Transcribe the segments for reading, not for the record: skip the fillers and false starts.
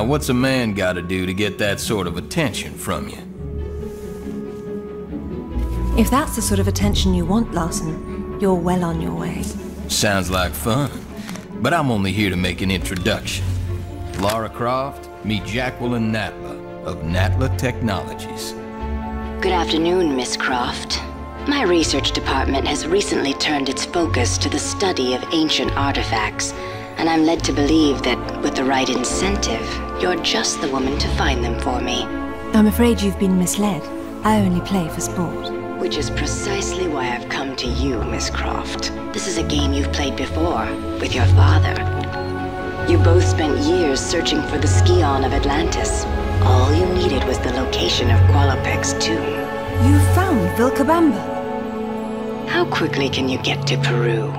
Now, what's a man gotta do to get that sort of attention from you? If that's the sort of attention you want, Larson, you're well on your way. Sounds like fun, but I'm only here to make an introduction. Lara Croft, meet Jacqueline Natla of Natla Technologies. Good afternoon, Miss Croft. My research department has recently turned its focus to the study of ancient artifacts, and I'm led to believe that with the right incentive, you're just the woman to find them for me. I'm afraid you've been misled. I only play for sport. Which is precisely why I've come to you, Miss Croft. This is a game you've played before, with your father. You both spent years searching for the Scion of Atlantis. All you needed was the location of Qualopec's tomb. You found Vilcabamba. How quickly can you get to Peru?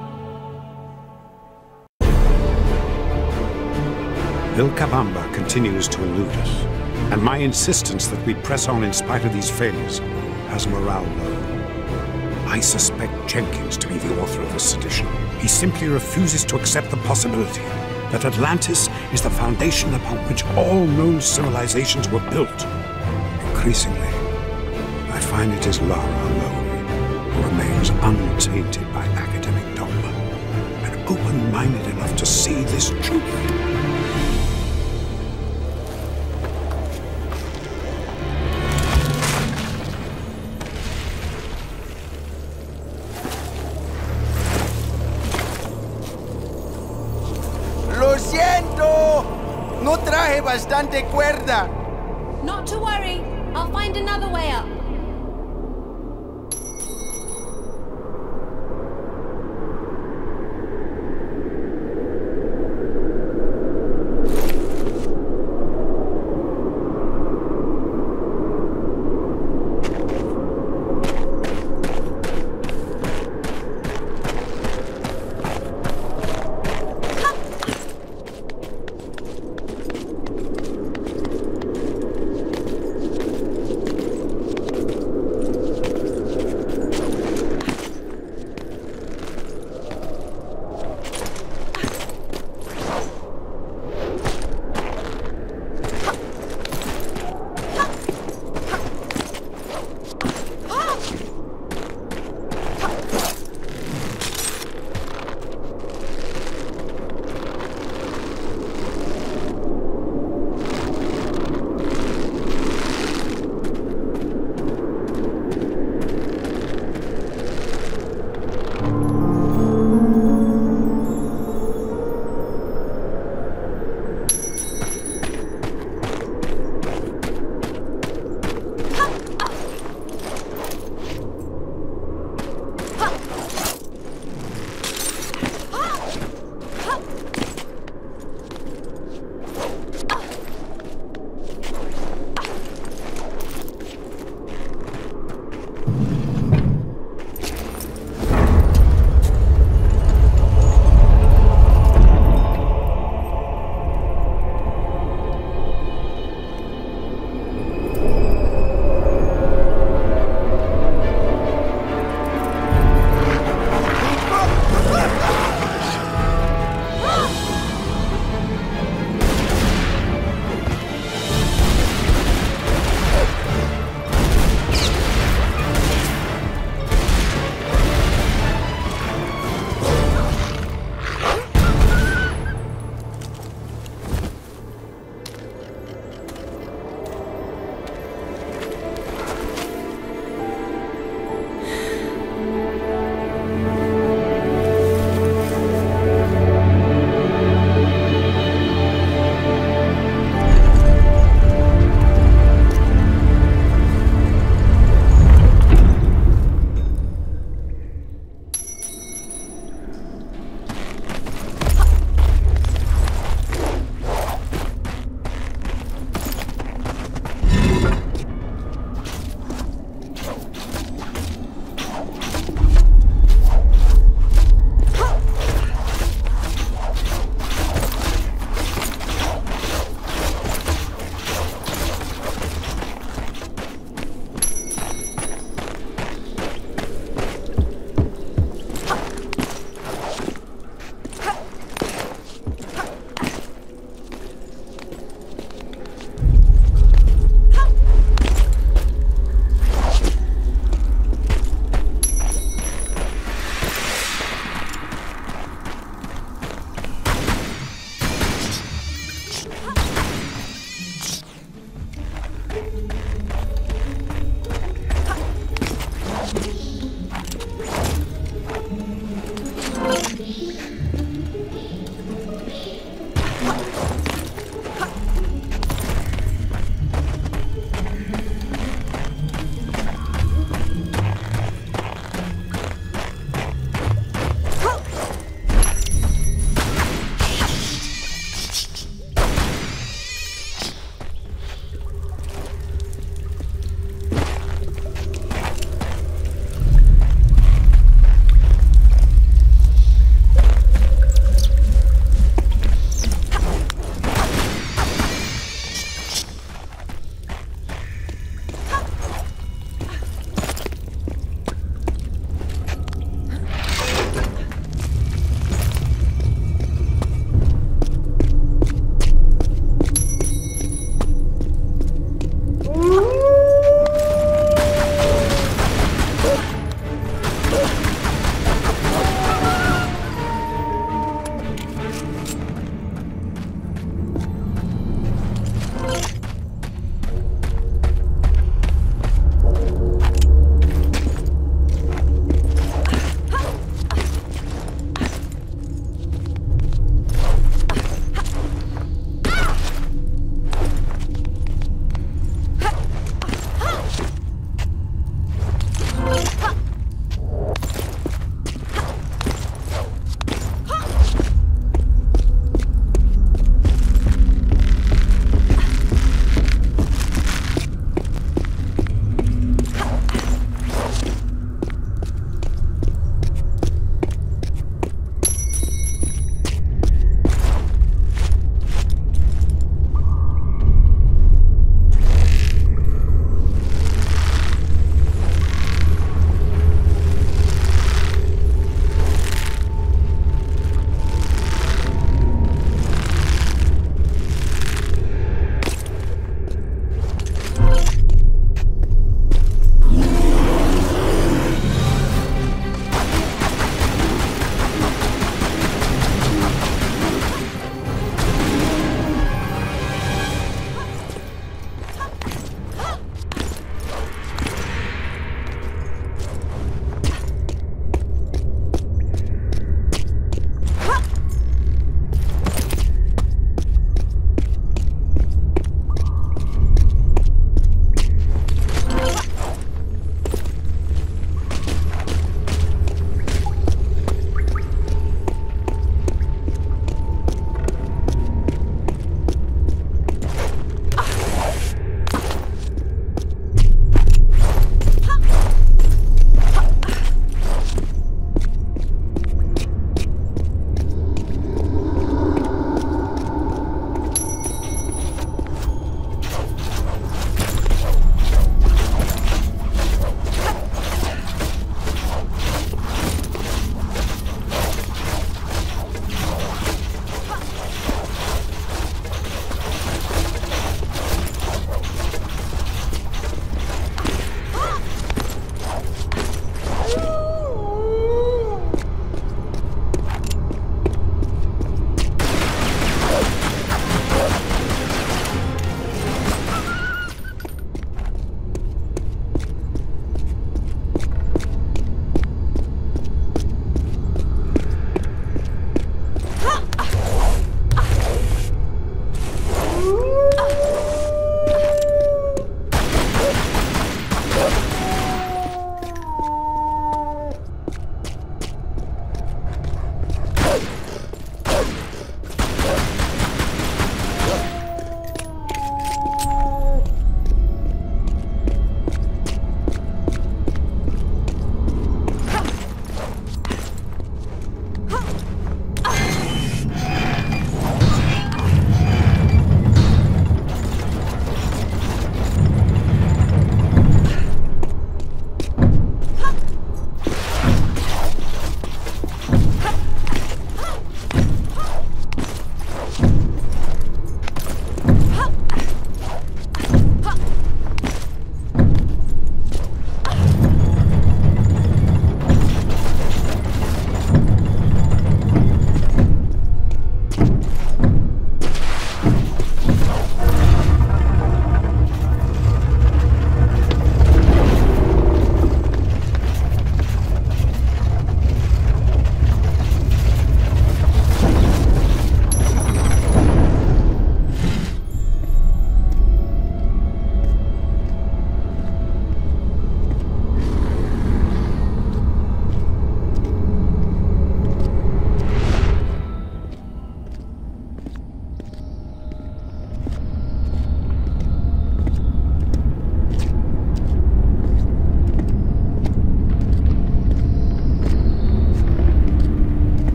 Vilcabamba continues to elude us, and my insistence that we press on in spite of these failures has morale low. I suspect Jenkins to be the author of this sedition. He simply refuses to accept the possibility that Atlantis is the foundation upon which all known civilizations were built. Increasingly, I find it is Lara alone who remains untainted by academic dogma and open-minded enough to see this truth. ¡Lo siento! No traje bastante cuerda. Not to worry. I'll find another way up.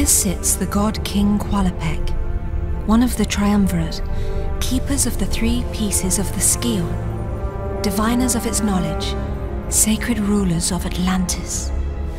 Here sits the god King Qualopec, one of the Triumvirate, keepers of the 3 pieces of the Scion, diviners of its knowledge, sacred rulers of Atlantis.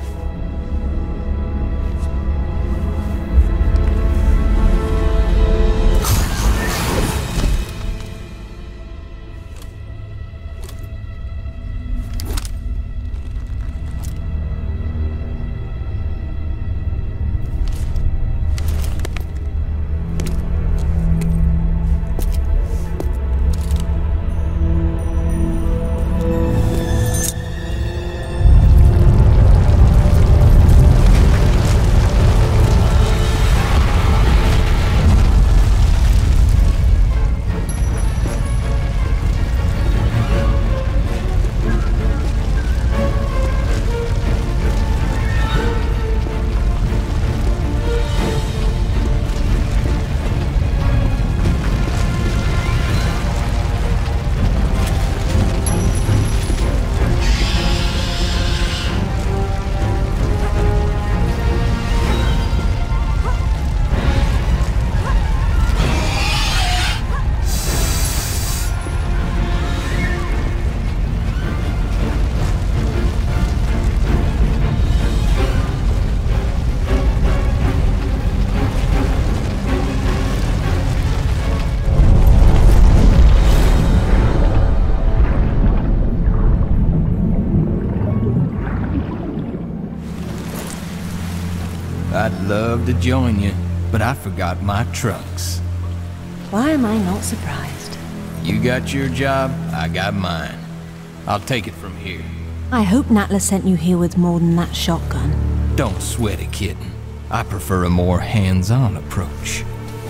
I'd love to join you, but I forgot my trunks. Why am I not surprised? You got your job, I got mine. I'll take it from here. I hope Natla sent you here with more than that shotgun. Don't sweat it, kitten. I prefer a more hands-on approach.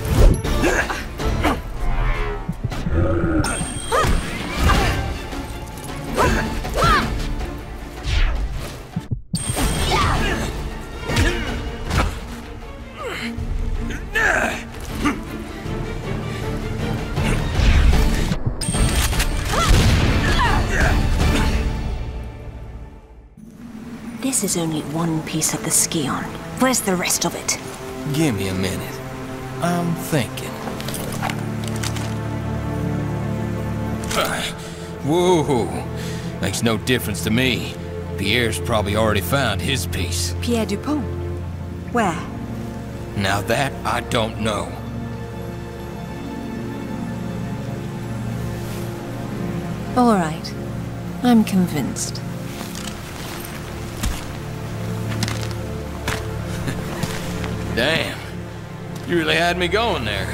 This is only one piece of the Scion. Where's the rest of it? Give me a minute. I'm thinking. Whoa, makes no difference to me. Pierre's probably already found his piece. Pierre Dupont? Where? Now that I don't know. All right. I'm convinced. Damn, you really had me going there.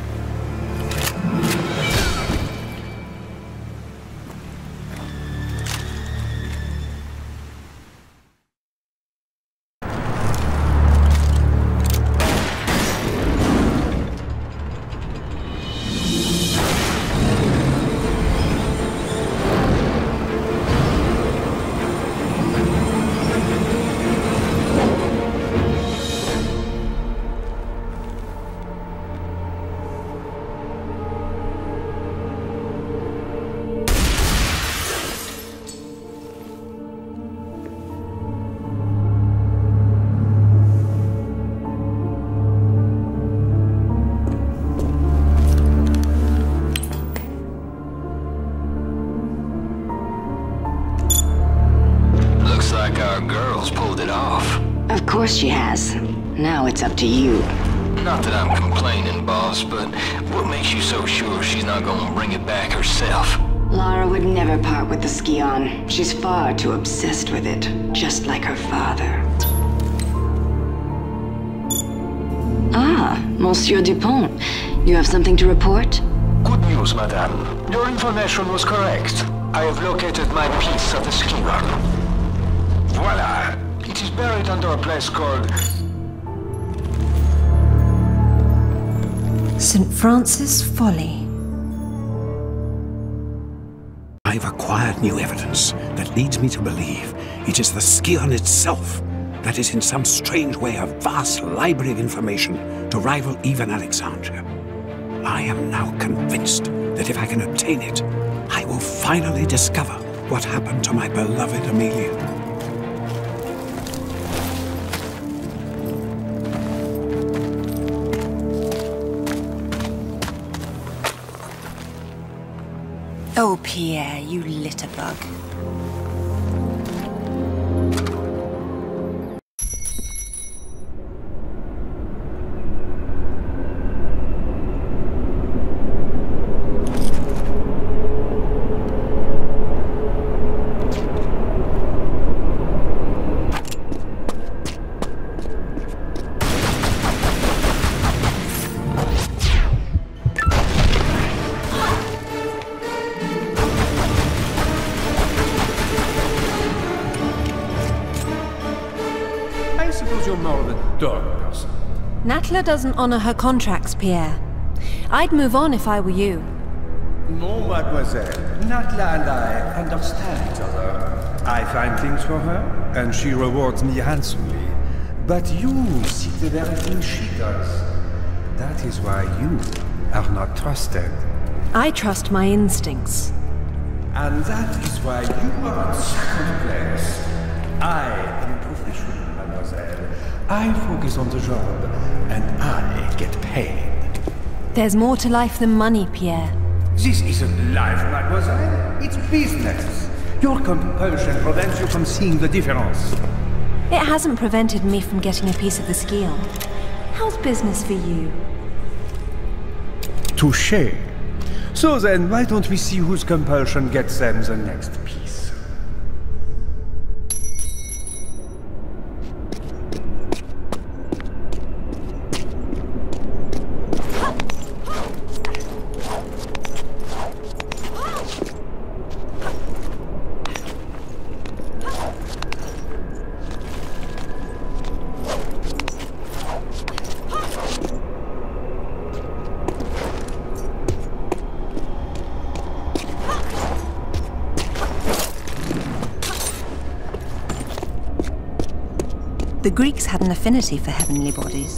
Of course she has. Now it's up to you. Not that I'm complaining, boss, but what makes you so sure she's not gonna bring it back herself? Lara would never part with the Scion. She's far too obsessed with it, just like her father. Ah, Monsieur Dupont. You have something to report? Good news, madame. Your information was correct. I have located my piece of the Scion. Voila! It is buried under a place called... St. Francis Folly. I've acquired new evidence that leads me to believe it is the Scion itself that is in some strange way a vast library of information to rival even Alexandria. I am now convinced that if I can obtain it, I will finally discover what happened to my beloved Amelia. Pierre, you litterbug. You're more of a dog person. Natla doesn't honor her contracts, Pierre. I'd move on if I were you. No, mademoiselle. Natla and I understand each other. I find things for her, and she rewards me handsomely. But you seek the very thing she does. That is why you are not trusted. I trust my instincts. And that is why you are in second place. I am a professional, mademoiselle. I focus on the job, and I get paid. There's more to life than money, Pierre. This isn't life, mademoiselle. It's business. Your compulsion prevents you from seeing the difference. It hasn't prevented me from getting a piece of the Scion. How's business for you? Touché. So then, why don't we see whose compulsion gets them the next piece? The Greeks had an affinity for heavenly bodies.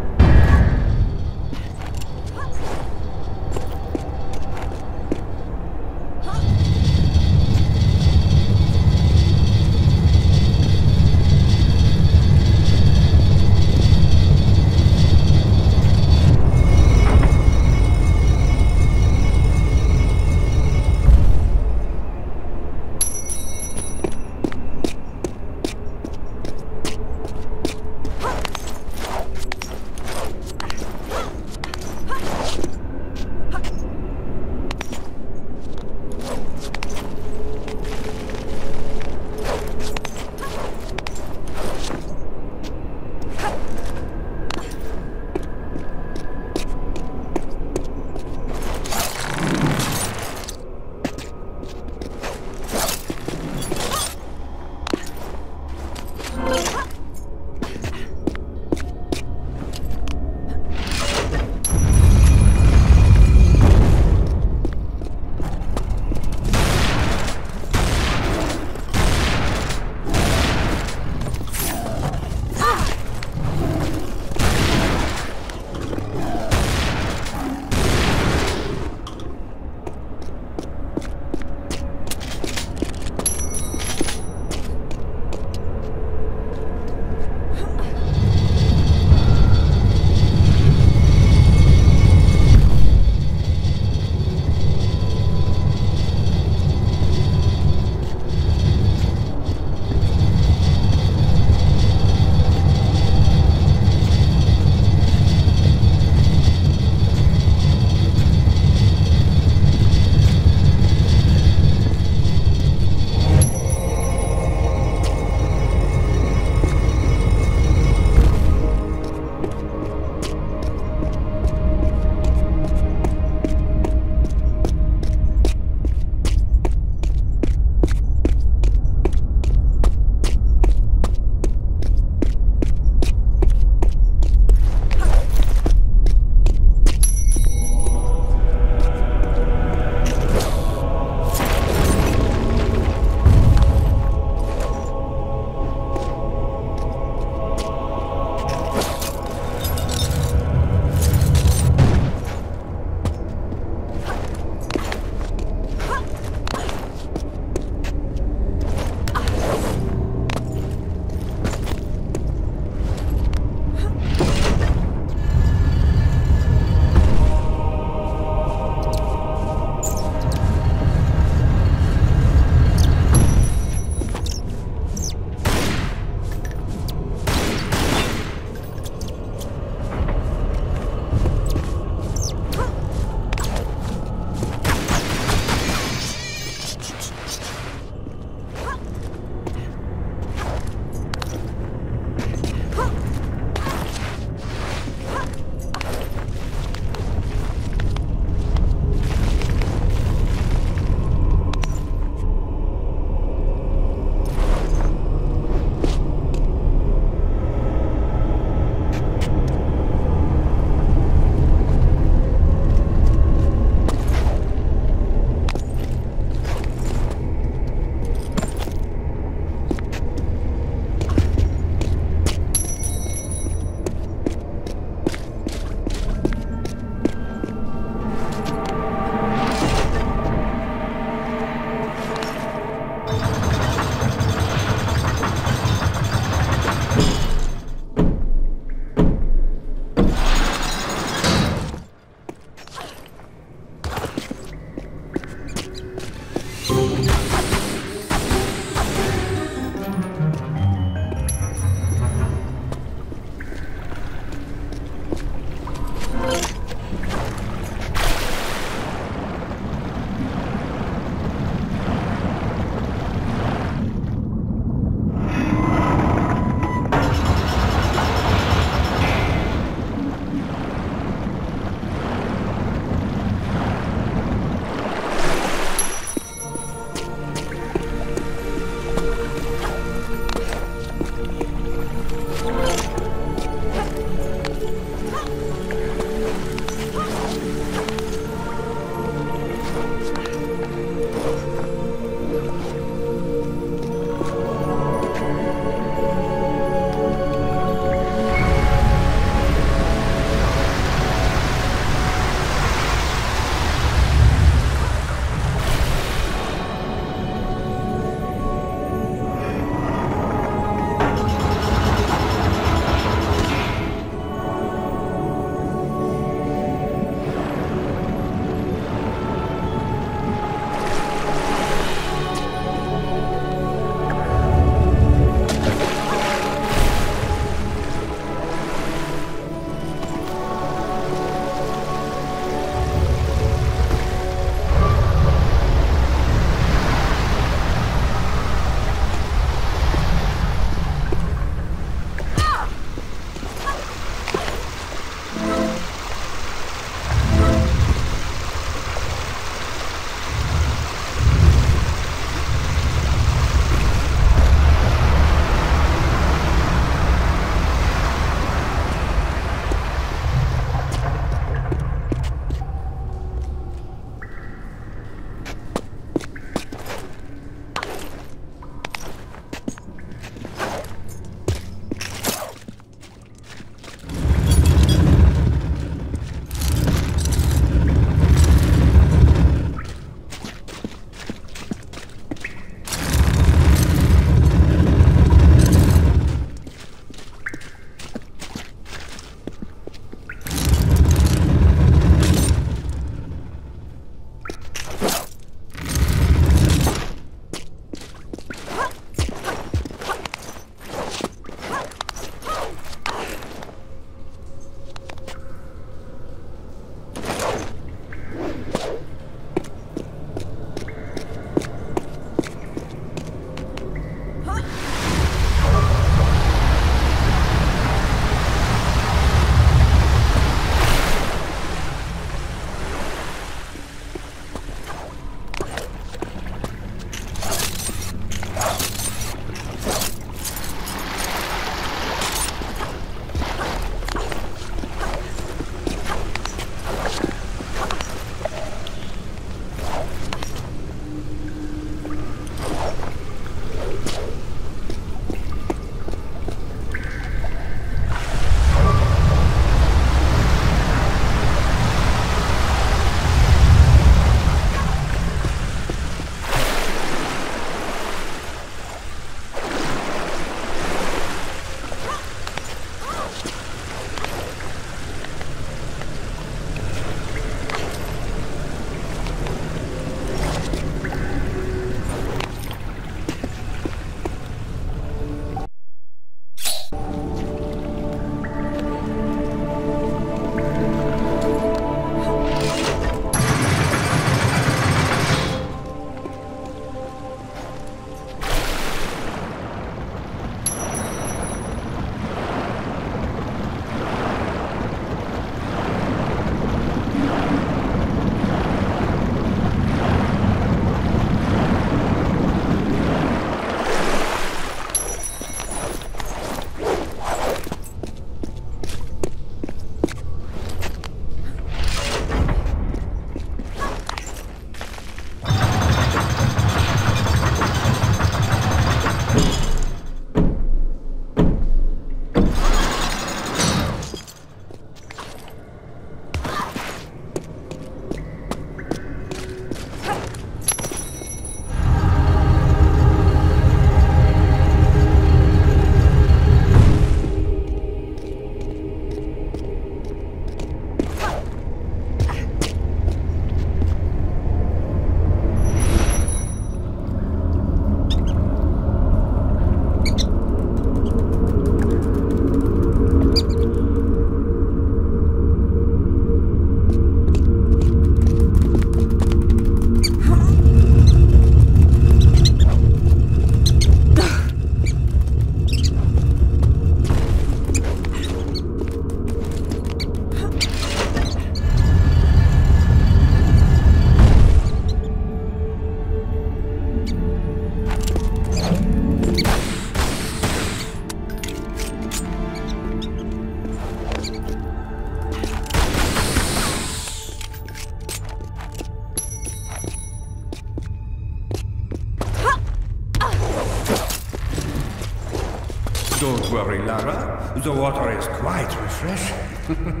Don't worry, Lara. The water is quite refreshing.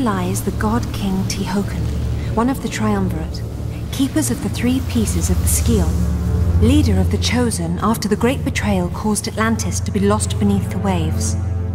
lies the God King Tihocan, one of the Triumvirate, keepers of the three pieces of the Scion, leader of the Chosen after the great betrayal caused Atlantis to be lost beneath the waves.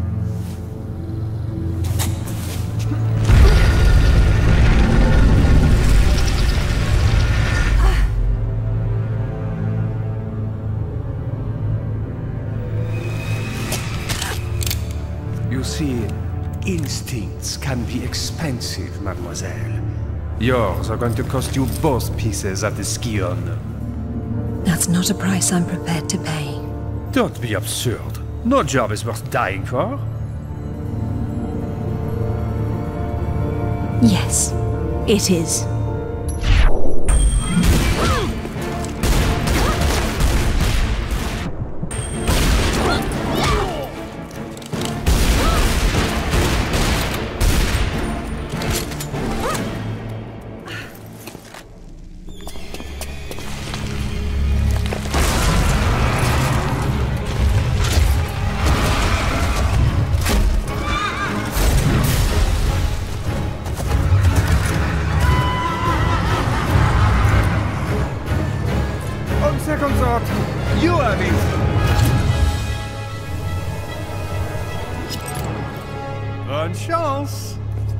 You see, instincts can be expensive, mademoiselle. Yours are going to cost you both pieces of the Scion. That's not a price I'm prepared to pay. Don't be absurd. No job is worth dying for. Yes, it is. Second thought, you have it. Bonne chance.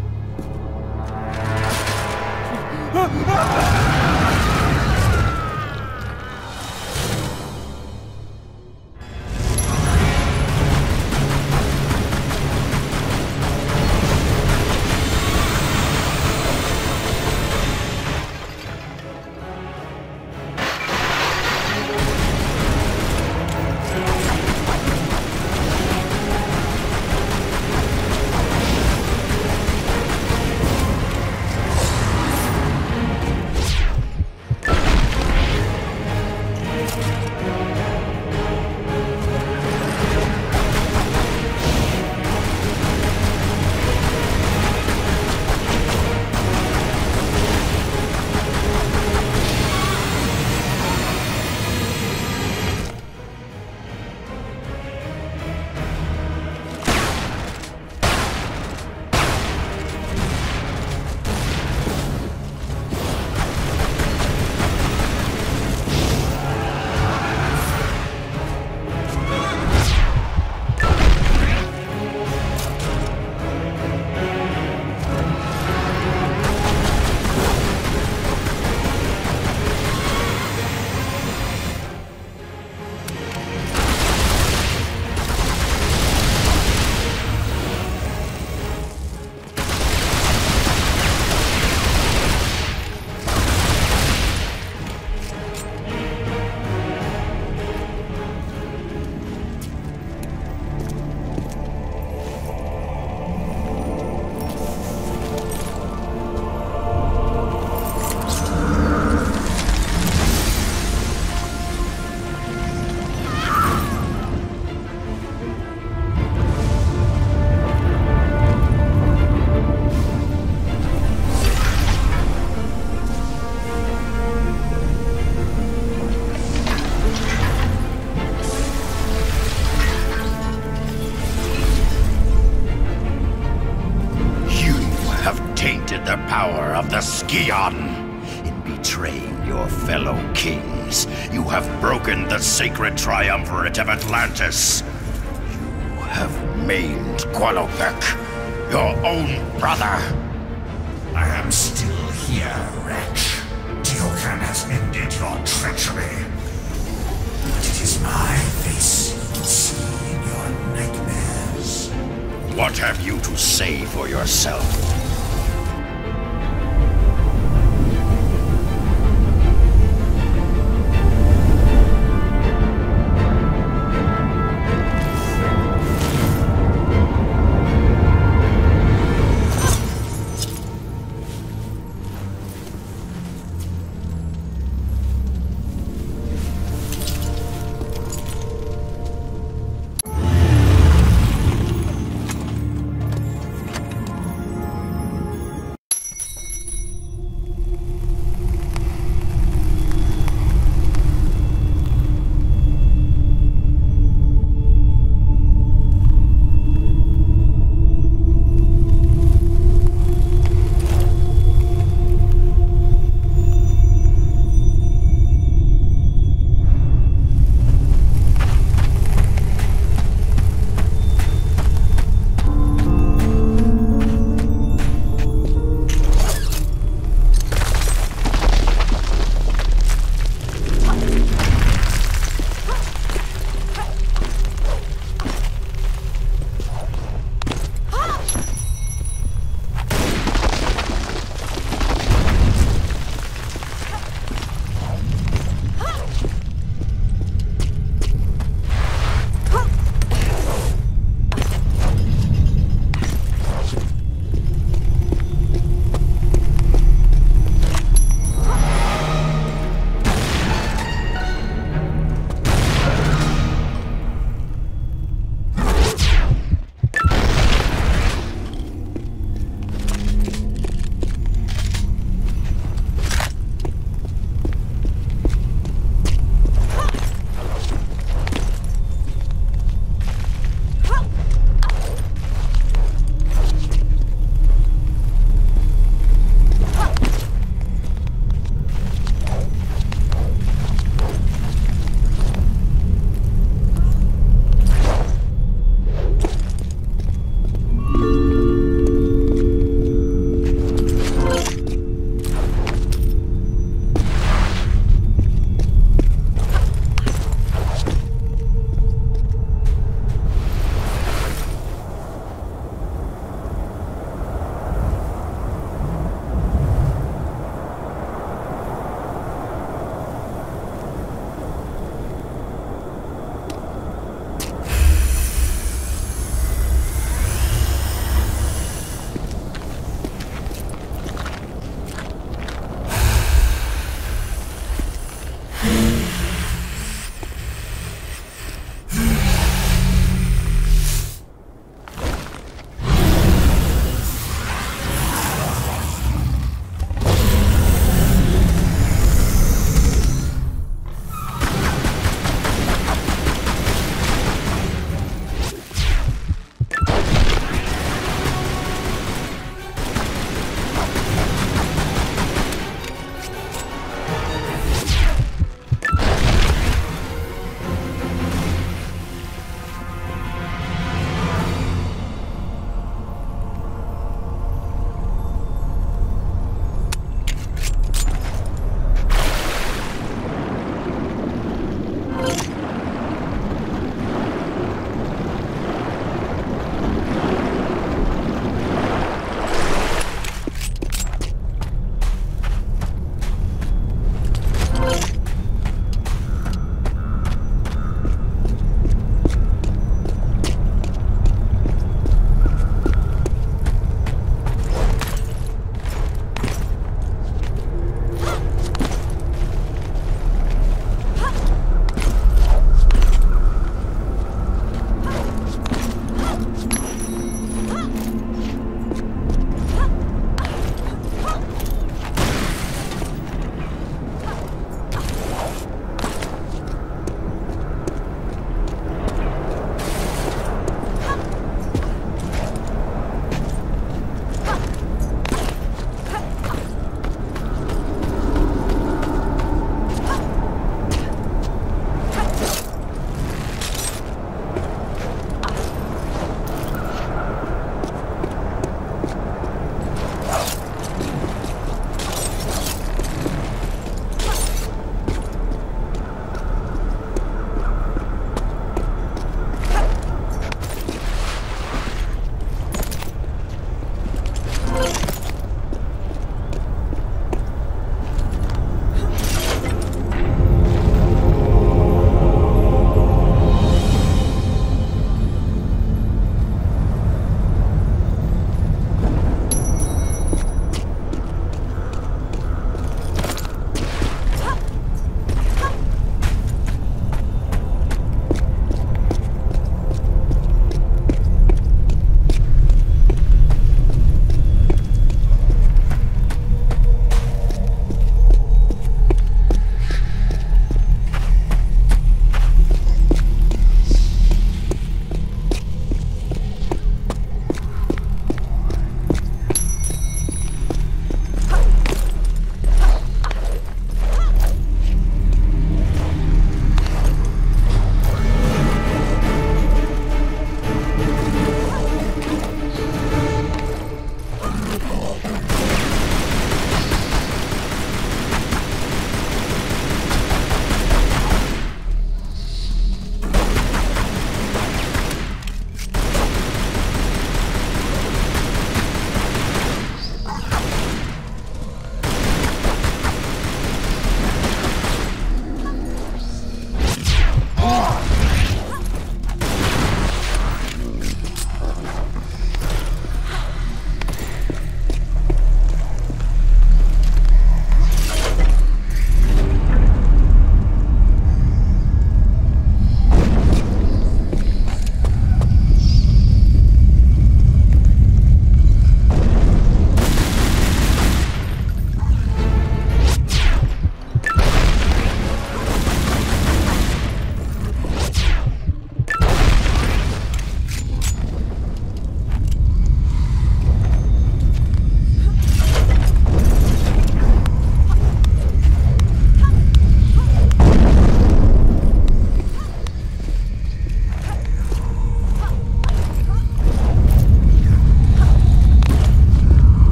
The power of the Scion. In betraying your fellow kings, you have broken the sacred triumvirate of Atlantis. You have maimed Qualopec, your own brother. I am still here, wretch. Tihocan has ended your treachery. But it is my face you will see in your nightmares. What have you to say for yourself?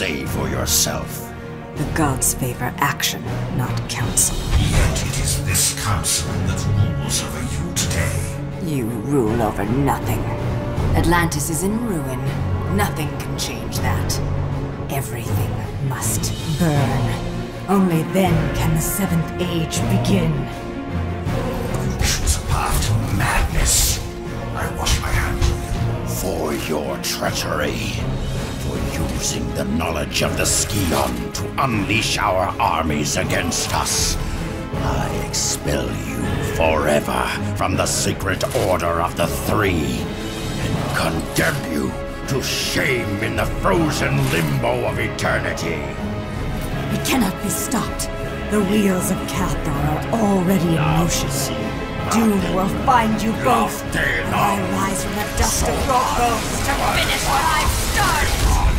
say for yourself. The gods favor action, not counsel. Yet it is this council that rules over you today. You rule over nothing. Atlantis is in ruin. Nothing can change that. Everything must burn. Only then can the Seventh Age begin. You choose a path to madness. I wash my hands of you. For your treachery. For using the knowledge of the Scion to unleash our armies against us. I expel you forever from the sacred order of the Three, and condemn you to shame in the frozen limbo of eternity. It cannot be stopped. The wheels of Cathar are already in motion. Doom will find you both. And I rise from the dust of your bones to finish what I've started.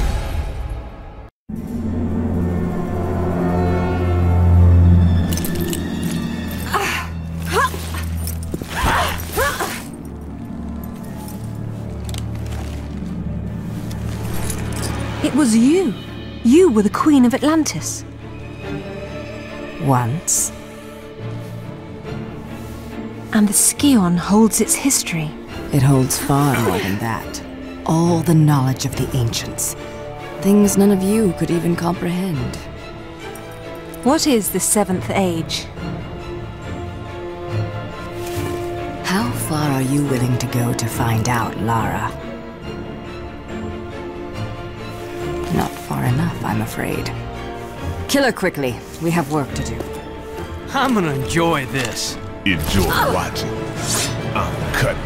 It was you. You were the Queen of Atlantis. Once. And the Scion holds its history. It holds far more than that. All the knowledge of the ancients. Things none of you could even comprehend. What is the Seventh Age? How far are you willing to go to find out, Lara? Not far enough, I'm afraid. Kill her quickly. We have work to do. I'm gonna enjoy this. Enjoy watching. I'm cutting.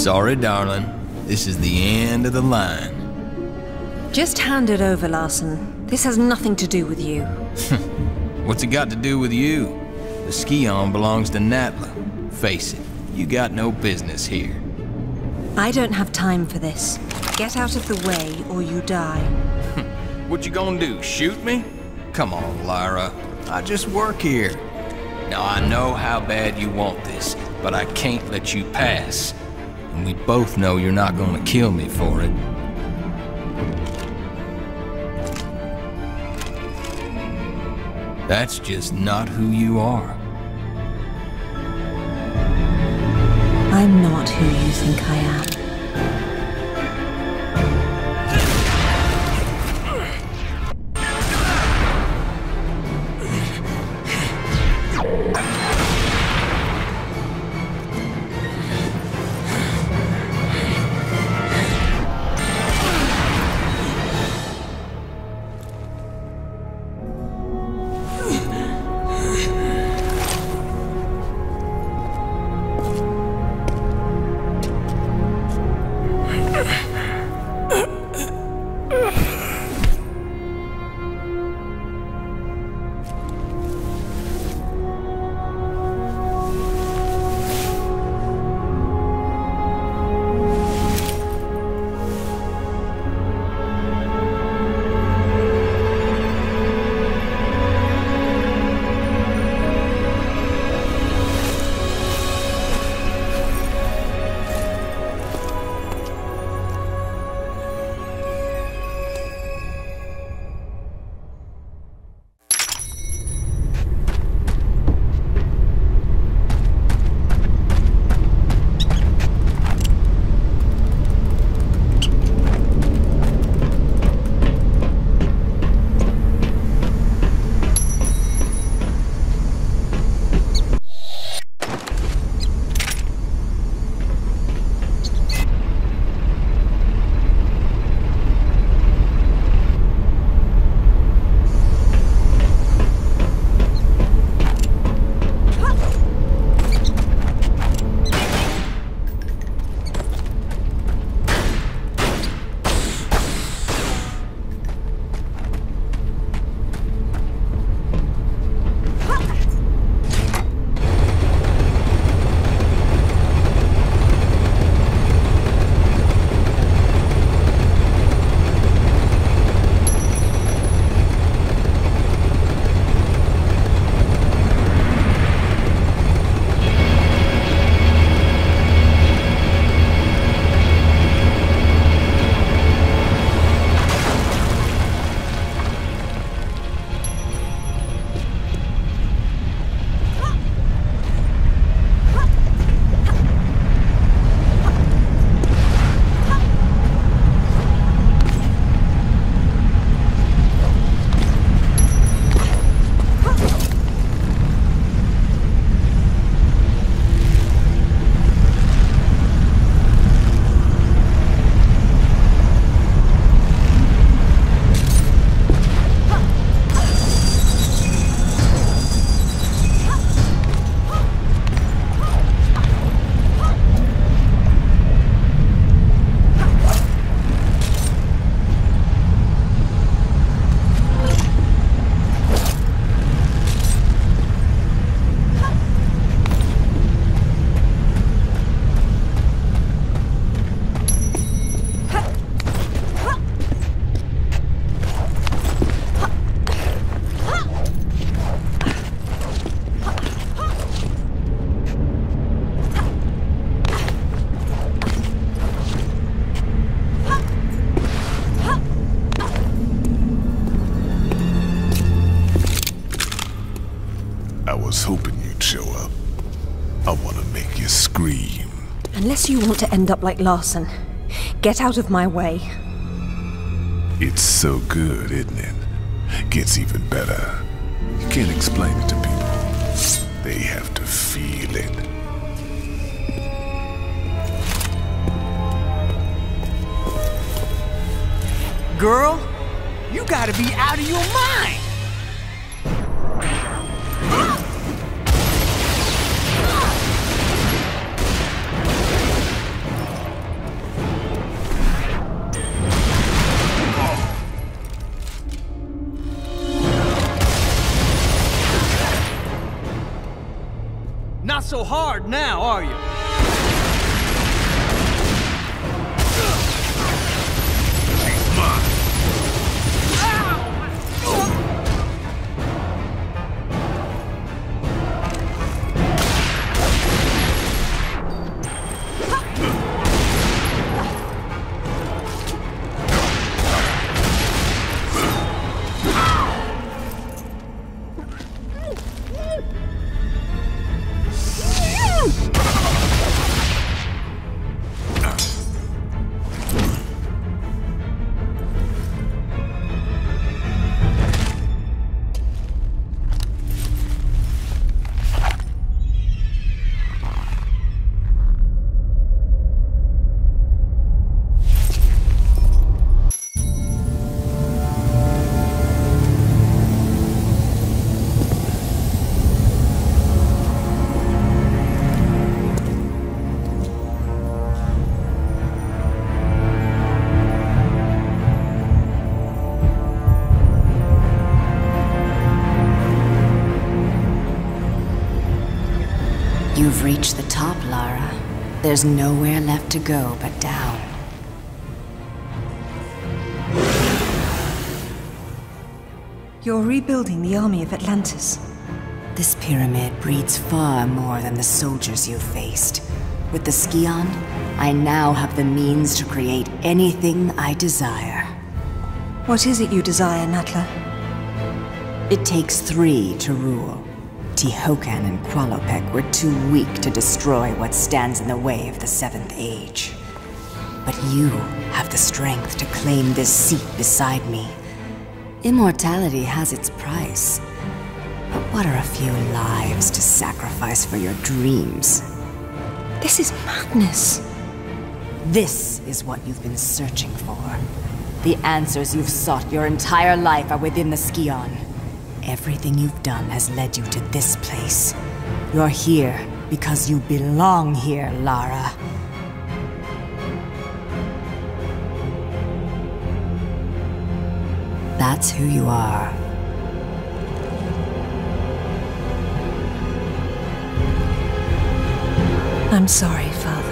Sorry, darling. This is the end of the line. Just hand it over, Larson. This has nothing to do with you. What's it got to do with you? The Scion belongs to Natla. Face it, you got no business here. I don't have time for this. Get out of the way or you die. What you gonna do, shoot me? Come on, Lyra. I just work here. Now I know how bad you want this, but I can't let you pass. And we both know you're not gonna kill me for it. That's just not who you are. I'm not who you think I am. was hoping you'd show up. I want to make you scream. Unless you want to end up like Larson. Get out of my way. It's so good, isn't it? Gets even better. You can't explain it to people. They have to feel it. Girl, you gotta be out of your mind! so hard now, are you? She's mine. You've reached the top, Lara. There's nowhere left to go but down. You're rebuilding the army of Atlantis. This pyramid breeds far more than the soldiers you faced. With the Scion, I now have the means to create anything I desire. What is it you desire, Natla? It takes 3 to rule. Tehokan and Qualopec were too weak to destroy what stands in the way of the 7th Age. But you have the strength to claim this seat beside me. Immortality has its price. But what are a few lives to sacrifice for your dreams? This is madness. This is what you've been searching for. The answers you've sought your entire life are within the Scion. Everything you've done has led you to this place. You're here because you belong here, Lara. That's who you are. I'm sorry, Father.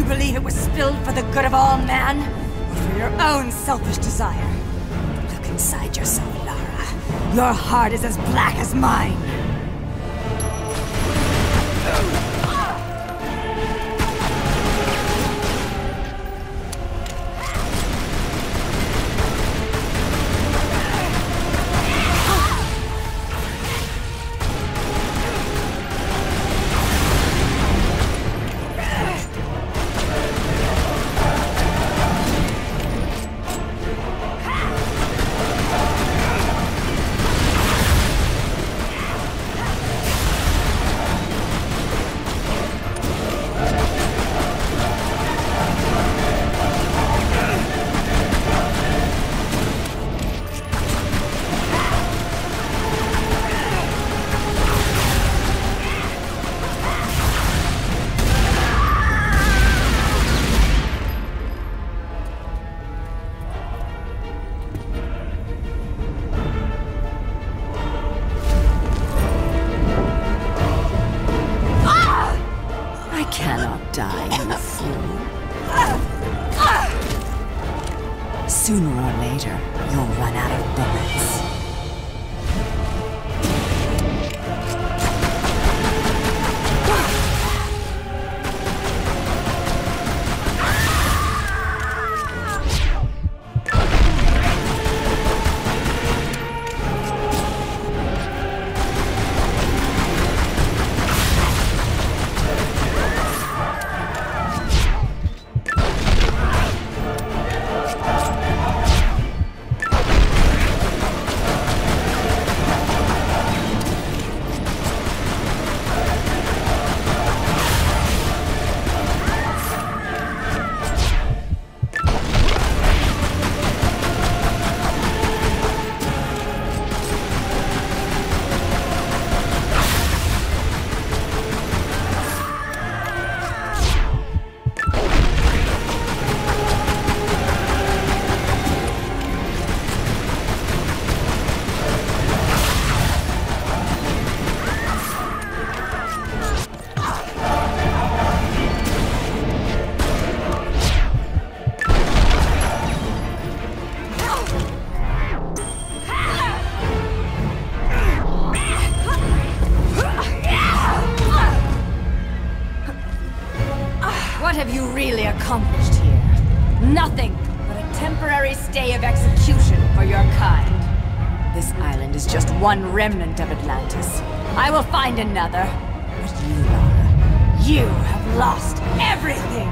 believe it was spilled for the good of all man? Or for your own selfish desire? Look inside yourself, Lara. Your heart is as black as mine. Sooner or later, you'll run out of bullets. Accomplished here. Nothing but a temporary stay of execution for your kind. This island is just one remnant of Atlantis. I will find another. But you, Lara, you have lost everything!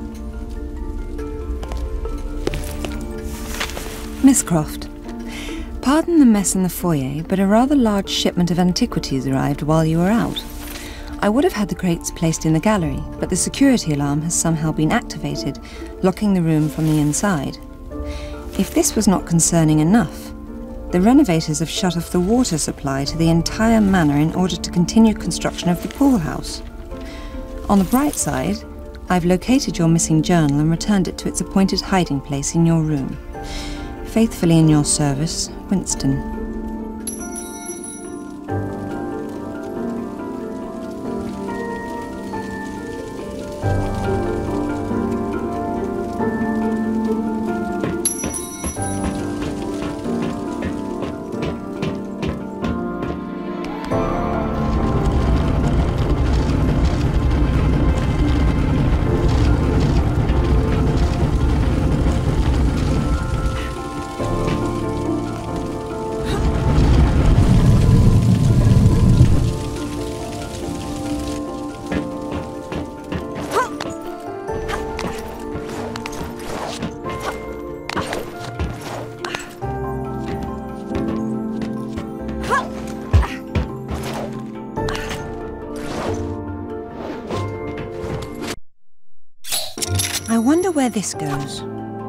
Miss Croft, Pardon the mess in the foyer, but a rather large shipment of antiquities arrived while you were out. I would have had the crates placed in the gallery, but the security alarm has somehow been activated, locking the room from the inside. If this was not concerning enough, the renovators have shut off the water supply to the entire manor in order to continue construction of the pool house. On the bright side, I've located your missing journal and returned it to its appointed hiding place in your room. Faithfully in your service, Winston. I wonder where this goes.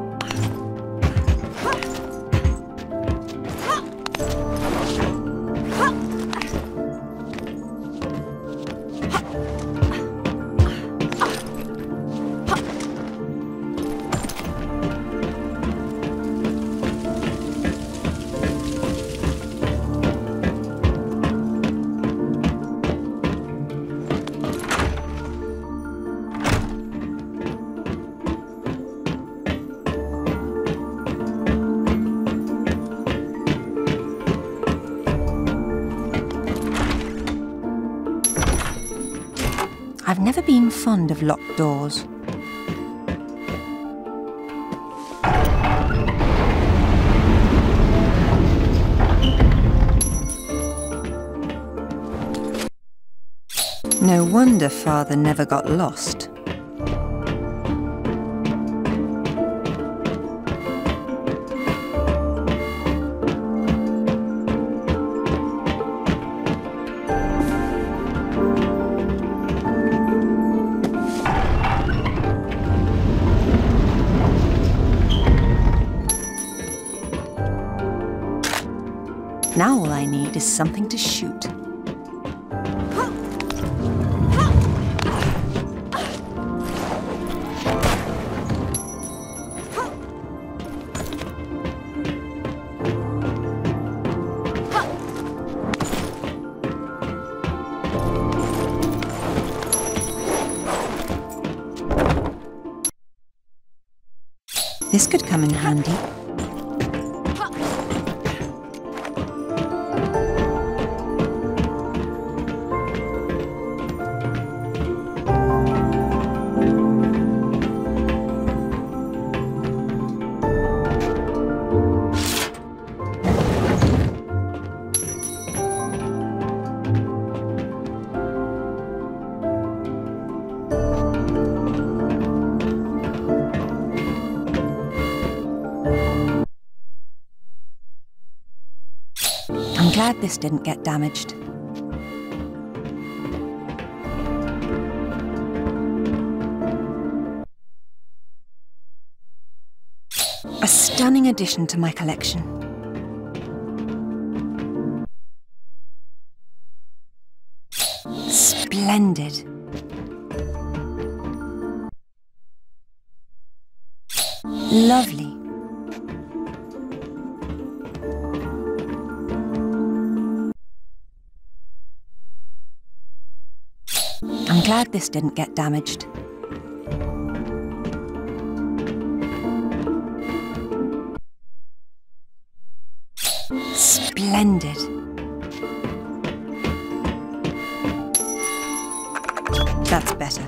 I've never been fond of locked doors. No wonder Father never got lost. Now all I need is something to shoot. This could come in handy. I'm glad this didn't get damaged. A stunning addition to my collection. Splendid. Lovely. I'm glad this didn't get damaged. Splendid. That's better.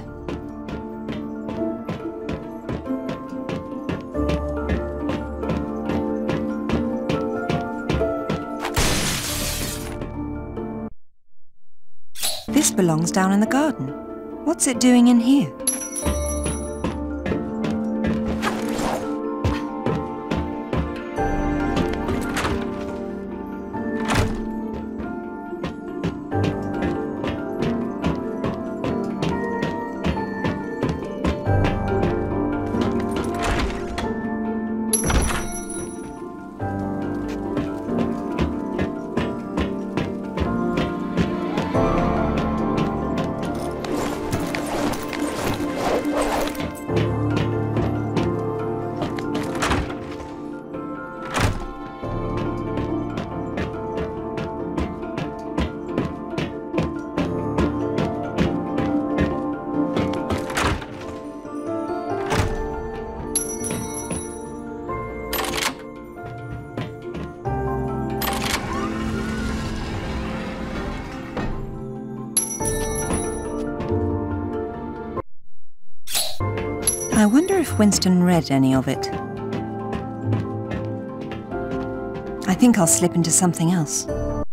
This belongs down in the garden. What's it doing in here? I wonder if Winston read any of it. I think I'll slip into something else.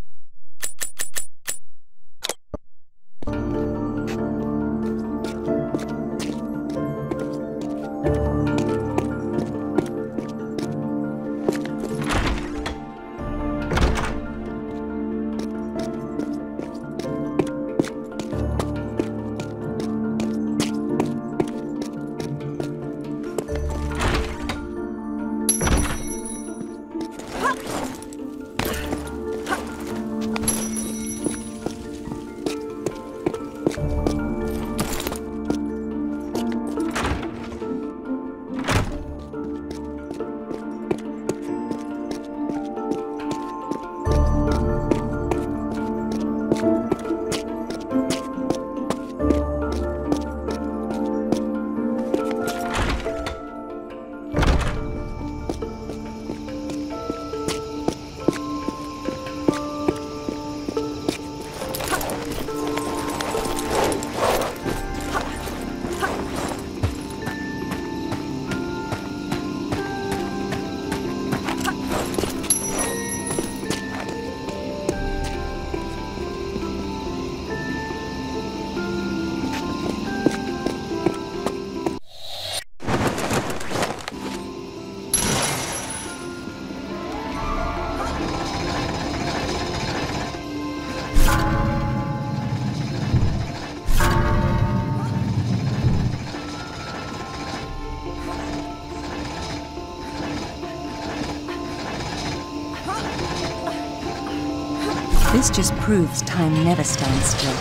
This just proves time never stands still.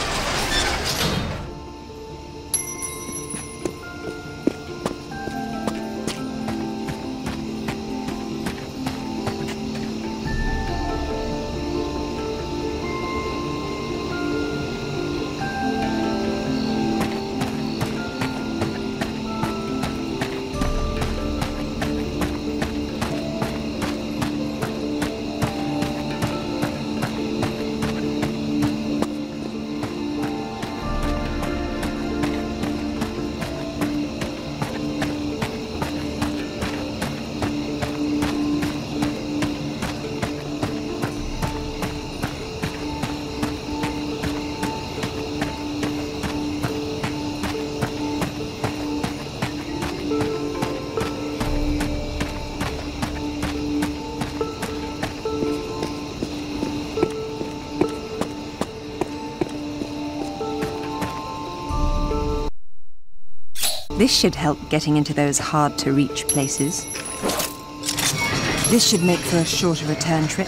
This should help getting into those hard-to-reach places. This should make for a shorter return trip.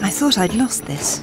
I thought I'd lost this.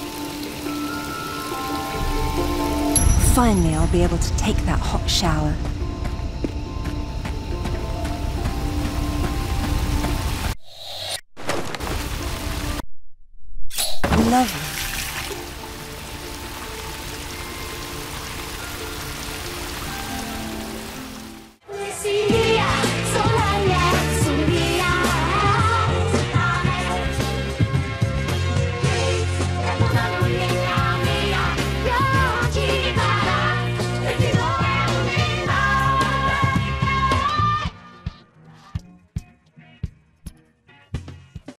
Finally, I'll be able to take that hot shower.